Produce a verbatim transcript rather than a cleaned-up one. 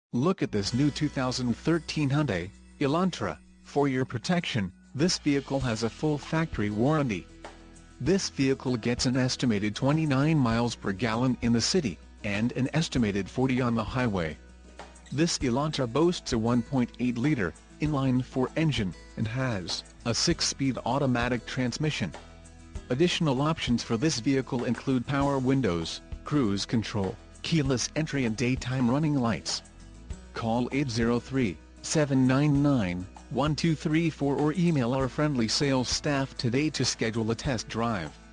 Look at this new two thousand thirteen Hyundai Elantra. For your protection, this vehicle has a full factory warranty. This vehicle gets an estimated twenty-nine miles per gallon in the city, and an estimated forty on the highway. This Elantra boasts a one point eight liter inline-four engine, and has a six-speed automatic transmission. Additional options for this vehicle include power windows, cruise control, keyless entry and daytime running lights. Call eight zero three, seven nine nine, one two three four or email our friendly sales staff today to schedule a test drive.